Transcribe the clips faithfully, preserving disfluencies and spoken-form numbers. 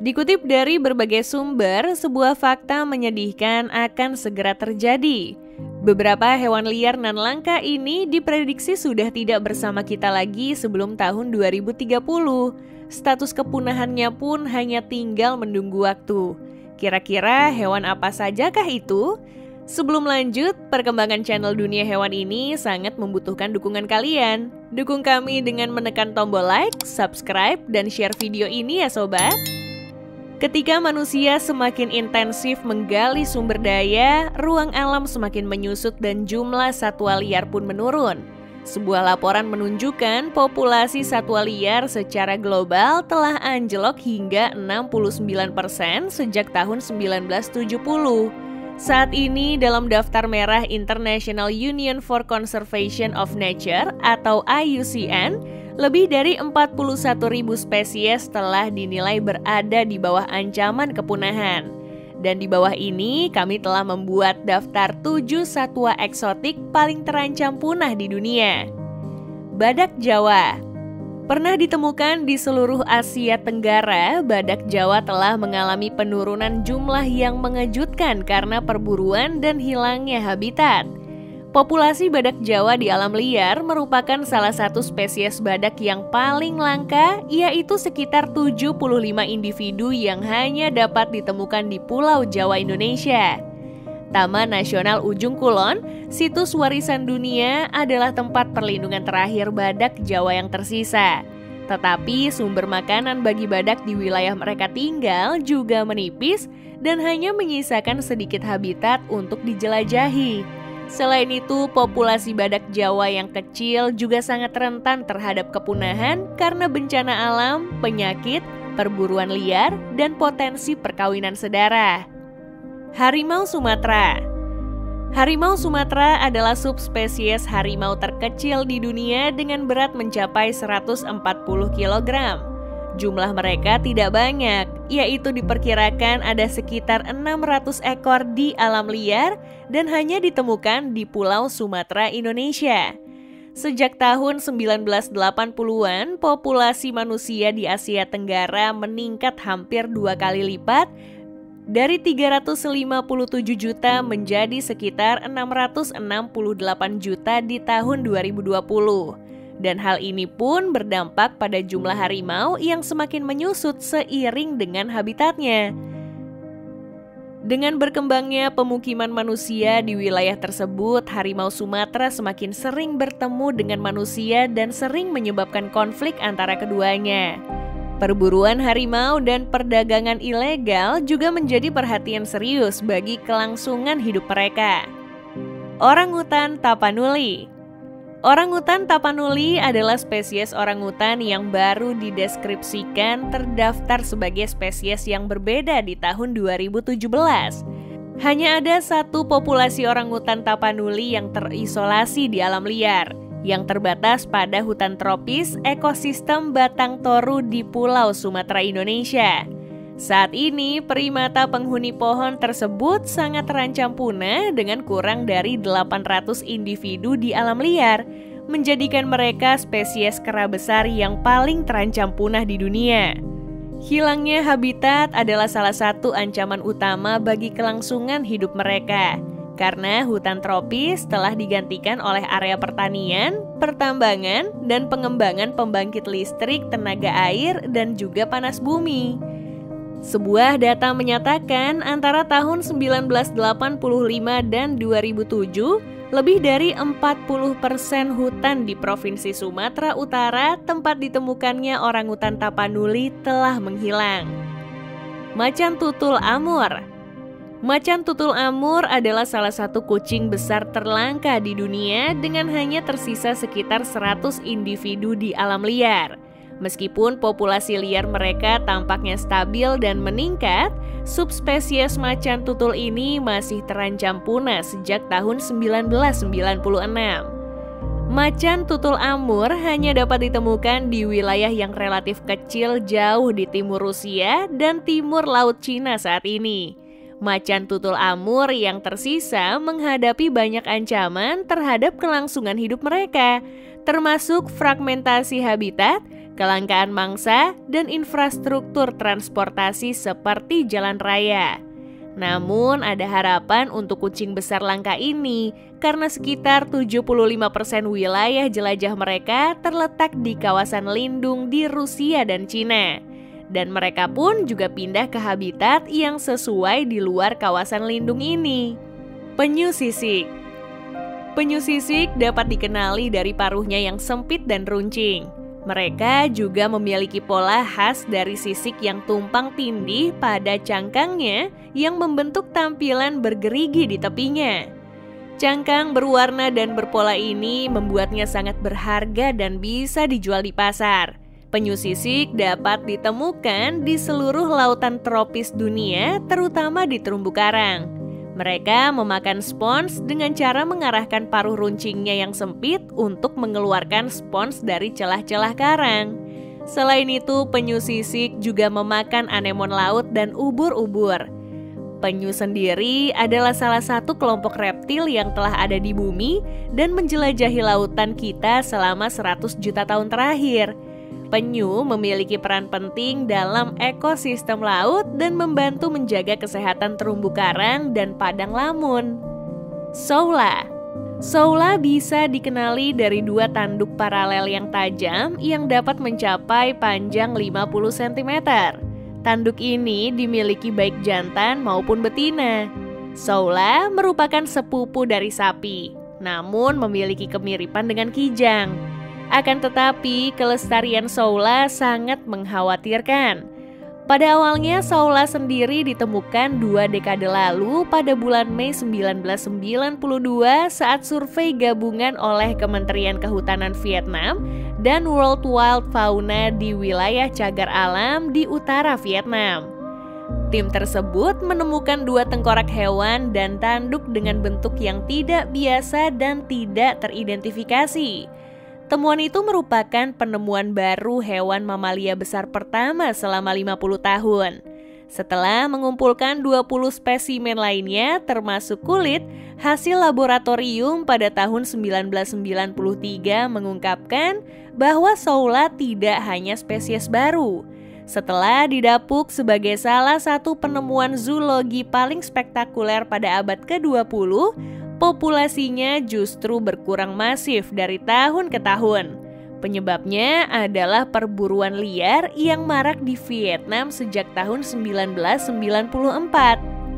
Dikutip dari berbagai sumber, sebuah fakta menyedihkan akan segera terjadi. Beberapa hewan liar nan langka ini diprediksi sudah tidak bersama kita lagi sebelum tahun dua ribu tiga puluh. Status kepunahannya pun hanya tinggal menunggu waktu. Kira-kira hewan apa sajakah itu? Sebelum lanjut, perkembangan channel Dunia Hewan ini sangat membutuhkan dukungan kalian. Dukung kami dengan menekan tombol like, subscribe, dan share video ini ya sobat. Ketika manusia semakin intensif menggali sumber daya, ruang alam semakin menyusut dan jumlah satwa liar pun menurun. Sebuah laporan menunjukkan populasi satwa liar secara global telah anjlok hingga enam puluh sembilan persen sejak tahun seribu sembilan ratus tujuh puluh. Saat ini dalam daftar merah International Union for Conservation of Nature atau I U C N, lebih dari empat puluh satu ribu spesies telah dinilai berada di bawah ancaman kepunahan. Dan di bawah ini kami telah membuat daftar tujuh satwa eksotik paling terancam punah di dunia. Badak Jawa. Pernah ditemukan di seluruh Asia Tenggara, badak Jawa telah mengalami penurunan jumlah yang mengejutkan karena perburuan dan hilangnya habitat. Populasi badak Jawa di alam liar merupakan salah satu spesies badak yang paling langka, yaitu sekitar tujuh puluh lima individu yang hanya dapat ditemukan di Pulau Jawa, Indonesia. Taman Nasional Ujung Kulon, situs warisan dunia, adalah tempat perlindungan terakhir badak Jawa yang tersisa. Tetapi sumber makanan bagi badak di wilayah mereka tinggal juga menipis dan hanya menyisakan sedikit habitat untuk dijelajahi. Selain itu, populasi badak Jawa yang kecil juga sangat rentan terhadap kepunahan karena bencana alam, penyakit, perburuan liar, dan potensi perkawinan sedara. Harimau Sumatera. Harimau Sumatera adalah subspesies harimau terkecil di dunia dengan berat mencapai seratus empat puluh kilogram. Jumlah mereka tidak banyak, yaitu diperkirakan ada sekitar enam ratus ekor di alam liar dan hanya ditemukan di Pulau Sumatera, Indonesia. Sejak tahun seribu sembilan ratus delapan puluhan, populasi manusia di Asia Tenggara meningkat hampir dua kali lipat, dari tiga ratus lima puluh tujuh juta menjadi sekitar enam ratus enam puluh delapan juta di tahun dua ribu dua puluh. Dan hal ini pun berdampak pada jumlah harimau yang semakin menyusut seiring dengan habitatnya. Dengan berkembangnya pemukiman manusia di wilayah tersebut, harimau Sumatera semakin sering bertemu dengan manusia dan sering menyebabkan konflik antara keduanya. Perburuan harimau dan perdagangan ilegal juga menjadi perhatian serius bagi kelangsungan hidup mereka. Orangutan Tapanuli. Orangutan Tapanuli adalah spesies orangutan yang baru dideskripsikan terdaftar sebagai spesies yang berbeda di tahun dua ribu tujuh belas. Hanya ada satu populasi orangutan Tapanuli yang terisolasi di alam liar, yang terbatas pada hutan tropis ekosistem Batang Toru di Pulau Sumatera, Indonesia. Saat ini, primata penghuni pohon tersebut sangat terancam punah dengan kurang dari delapan ratus individu di alam liar, menjadikan mereka spesies kera besar yang paling terancam punah di dunia. Hilangnya habitat adalah salah satu ancaman utama bagi kelangsungan hidup mereka, karena hutan tropis telah digantikan oleh area pertanian, pertambangan, dan pengembangan pembangkit listrik tenaga air dan juga panas bumi. Sebuah data menyatakan antara tahun seribu sembilan ratus delapan puluh lima dan dua ribu tujuh, lebih dari empat puluh persen hutan di Provinsi Sumatera Utara tempat ditemukannya orangutan Tapanuli telah menghilang. Macan tutul Amur. Macan tutul Amur adalah salah satu kucing besar terlangka di dunia dengan hanya tersisa sekitar seratus individu di alam liar. Meskipun populasi liar mereka tampaknya stabil dan meningkat, subspesies macan tutul ini masih terancam punah sejak tahun seribu sembilan ratus sembilan puluh enam. Macan tutul Amur hanya dapat ditemukan di wilayah yang relatif kecil jauh di timur Rusia dan timur Laut Cina saat ini. Macan tutul Amur yang tersisa menghadapi banyak ancaman terhadap kelangsungan hidup mereka, termasuk fragmentasi habitat, kelangkaan mangsa, dan infrastruktur transportasi seperti jalan raya. Namun ada harapan untuk kucing besar langka ini karena sekitar tujuh puluh lima persen wilayah jelajah mereka terletak di kawasan lindung di Rusia dan Cina. Dan mereka pun juga pindah ke habitat yang sesuai di luar kawasan lindung ini. Penyu sisik. Penyu sisik dapat dikenali dari paruhnya yang sempit dan runcing. Mereka juga memiliki pola khas dari sisik yang tumpang tindih pada cangkangnya yang membentuk tampilan bergerigi di tepinya. Cangkang berwarna dan berpola ini membuatnya sangat berharga dan bisa dijual di pasar. Penyu sisik dapat ditemukan di seluruh lautan tropis dunia, terutama di terumbu karang. Mereka memakan spons dengan cara mengarahkan paruh runcingnya yang sempit untuk mengeluarkan spons dari celah-celah karang. Selain itu, penyu sisik juga memakan anemon laut dan ubur-ubur. Penyu sendiri adalah salah satu kelompok reptil yang telah ada di bumi dan menjelajahi lautan kita selama seratus juta tahun terakhir. Penyu memiliki peran penting dalam ekosistem laut dan membantu menjaga kesehatan terumbu karang dan padang lamun. Soula. Soula bisa dikenali dari dua tanduk paralel yang tajam yang dapat mencapai panjang lima puluh sentimeter. Tanduk ini dimiliki baik jantan maupun betina. Soula merupakan sepupu dari sapi, namun memiliki kemiripan dengan kijang. Akan tetapi, kelestarian Soula sangat mengkhawatirkan. Pada awalnya, Soula sendiri ditemukan dua dekade lalu pada bulan Mei seribu sembilan ratus sembilan puluh dua saat survei gabungan oleh Kementerian Kehutanan Vietnam dan World Wild Fauna di wilayah cagar alam di utara Vietnam. Tim tersebut menemukan dua tengkorak hewan dan tanduk dengan bentuk yang tidak biasa dan tidak teridentifikasi. Temuan itu merupakan penemuan baru hewan mamalia besar pertama selama lima puluh tahun. Setelah mengumpulkan dua puluh spesimen lainnya termasuk kulit, hasil laboratorium pada tahun seribu sembilan ratus sembilan puluh tiga mengungkapkan bahwa Soula tidak hanya spesies baru. Setelah didapuk sebagai salah satu penemuan zoologi paling spektakuler pada abad ke dua puluh, populasinya justru berkurang masif dari tahun ke tahun. Penyebabnya adalah perburuan liar yang marak di Vietnam sejak tahun seribu sembilan ratus sembilan puluh empat.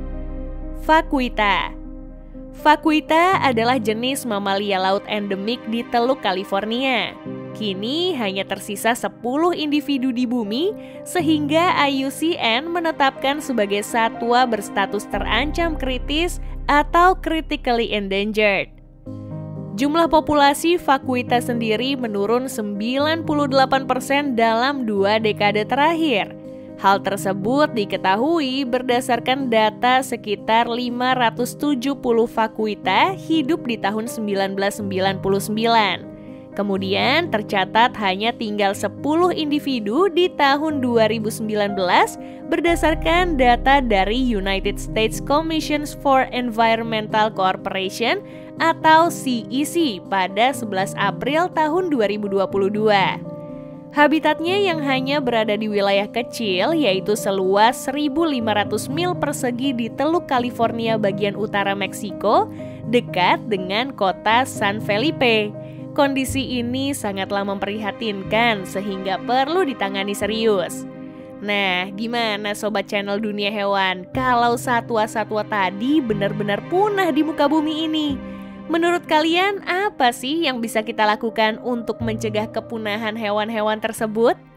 Vaquita. Vaquita adalah jenis mamalia laut endemik di Teluk California. Kini hanya tersisa sepuluh individu di bumi, sehingga I U C N menetapkan sebagai satwa berstatus terancam kritis atau critically endangered. Jumlah populasi Vaquita sendiri menurun sembilan puluh delapan persen dalam dua dekade terakhir. Hal tersebut diketahui berdasarkan data sekitar lima ratus tujuh puluh Vaquita hidup di tahun seribu sembilan ratus sembilan puluh sembilan. Kemudian tercatat hanya tinggal sepuluh individu di tahun dua ribu sembilan belas berdasarkan data dari United States Commission for Environmental Cooperation atau C E C pada sebelas April tahun dua ribu dua puluh dua. Habitatnya yang hanya berada di wilayah kecil yaitu seluas seribu lima ratus mil persegi di Teluk California bagian utara Meksiko dekat dengan kota San Felipe. Kondisi ini sangatlah memprihatinkan sehingga perlu ditangani serius. Nah, gimana sobat channel Dunia Hewan kalau satwa-satwa tadi benar-benar punah di muka bumi ini? Menurut kalian apa sih yang bisa kita lakukan untuk mencegah kepunahan hewan-hewan tersebut?